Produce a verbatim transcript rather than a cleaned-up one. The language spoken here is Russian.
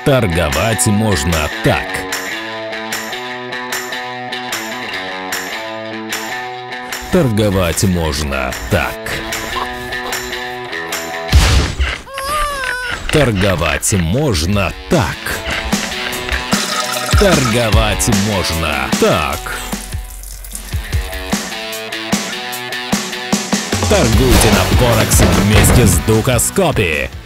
Торговать можно так. Торговать можно так. Торговать можно так. Торговать можно так. Торгуйте на Форекс вместе с Дукаскопи.